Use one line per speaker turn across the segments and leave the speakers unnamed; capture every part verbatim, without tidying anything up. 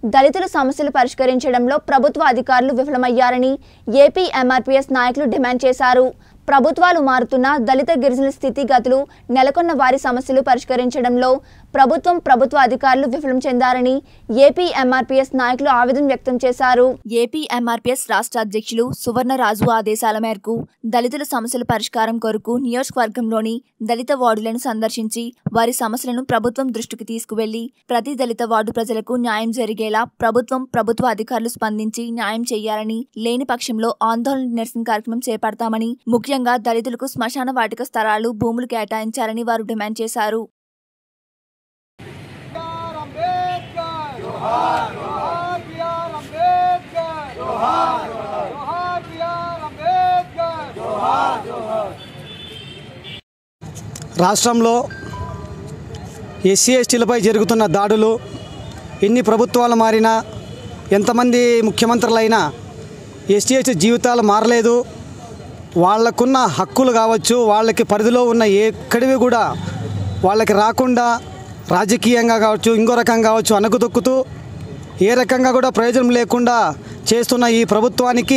దళితుల సమస్యలు పరిష్కరించడంలో ప్రభుత్వ అధికారులు విఫలమయ్యారని ఏపీ ఎంఆర్పీఎస్ నాయకులు డిమాండ్ చేశారు. ప్రభుత్వాలు మారుతున్న దళిత గిరిజనుల స్థితిగతులు నెలకొన్న వారి సమస్యలు పరిష్కరించడంలో ప్రభుత్వం ప్రభుత్వ అధికారులు విఫలం చెందారని ఏపీ ఎంఆర్పీఎస్ నాయకులు ఆవేదన వ్యక్తం చేశారు. ఏపీ ఎంఆర్పీఎస్ రాష్ట్ర అధ్యక్షులు సువర్ణరాజు ఆదేశాల మేరకు దళితుల సమస్యల పరిష్కారం కొరకు నియోజకవర్గంలోని దళిత వార్డులను సందర్శించి వారి సమస్యలను ప్రభుత్వం దృష్టికి తీసుకువెళ్లి ప్రతి దళిత వార్డు ప్రజలకు న్యాయం జరిగేలా ప్రభుత్వం ప్రభుత్వ అధికారులు స్పందించి న్యాయం చేయాలని, లేని పక్షంలో ఆందోళన నిరసన కార్యక్రమం చేపడతామని, ముఖ్యంగా దళితులకు శ్మశాన వాటిక స్థలాలు భూములు కేటాయించాలని వారు డిమాండ్ చేశారు.
రాష్ట్రంలో ఎస్సీ ఎస్టీలపై జరుగుతున్న దాడులు ఎన్ని ప్రభుత్వాలు మారినా, ఎంతమంది ముఖ్యమంత్రులైనా ఎస్సీ ఎస్టీ జీవితాలు మారలేదు. వాళ్ళకున్న హక్కులు కావచ్చు, వాళ్ళకి పరిధిలో ఉన్న ఎక్కడివి కూడా వాళ్ళకి రాకుండా రాజకీయంగా కావచ్చు, ఇంకో రకంగా కావచ్చు అణకుతొక్కుతూ ఏ రకంగా కూడా ప్రయోజనం లేకుండా చేస్తున్న ఈ ప్రభుత్వానికి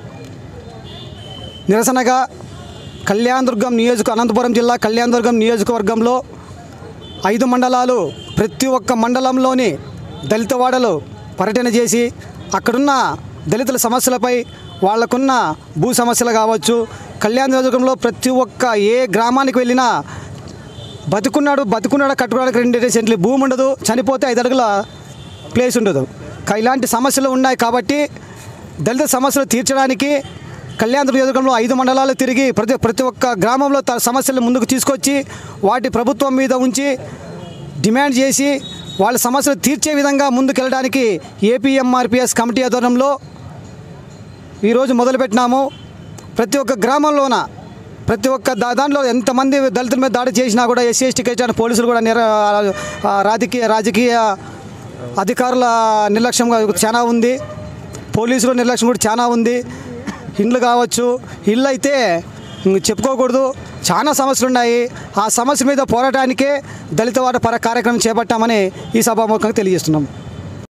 నిరసనగా కళ్యాణదుర్గం నియోజక అనంతపురం జిల్లా కళ్యాణదుర్గం నియోజకవర్గంలో ఐదు మండలాలు ప్రతి ఒక్క మండలంలోని దళిత వాడలు పర్యటన చేసి అక్కడున్న దళితుల సమస్యలపై వాళ్ళకున్న భూ సమస్యలు కావచ్చు, కళ్యాణ నియోజకవర్గంలో ప్రతి ఒక్క ఏ గ్రామానికి వెళ్ళినా బతుకున్నాడు బతుకున్నాడు కట్టుకోవడానికి రెండు సెంట్లు భూమి ఉండదు, చనిపోతే ఐదు అడుగుల ప్లేస్ ఉండదు. ఇలాంటి సమస్యలు ఉన్నాయి కాబట్టి దళిత సమస్యలు తీర్చడానికి కళ్యాణ నియోజకవర్గంలో ఐదు మండలాలు తిరిగి ప్రతి ప్రతి ఒక్క గ్రామంలో తన సమస్యలు ముందుకు తీసుకొచ్చి వాటి ప్రభుత్వం మీద ఉంచి డిమాండ్ చేసి వాళ్ళ సమస్యలు తీర్చే విధంగా ముందుకెళ్ళడానికి ఏపీ ఎంఆర్పీఎస్ కమిటీ ఆధ్వర్యంలో ఈరోజు మొదలుపెట్టినాము. ప్రతి ఒక్క గ్రామంలోన ప్రతి ఒక్క దాంట్లో ఎంతమంది దళితుల మీద దాడి చేసినా కూడా ఎస్సీ ఎస్టీ కేటాయిన పోలీసులు కూడా నిర రాజకీయ రాజకీయ అధికారుల నిర్లక్ష్యం చాలా ఉంది, పోలీసుల నిర్లక్ష్యం కూడా చాలా ఉంది. ఇండ్లు కావచ్చు, ఇల్లు అయితే చెప్పుకోకూడదు, చాలా సమస్యలు ఉన్నాయి. ఆ సమస్య మీద పోరాటానికే దళిత వాడ పర కార్యక్రమం చేపట్టామని ఈ సభాముఖంగా తెలియజేస్తున్నాం.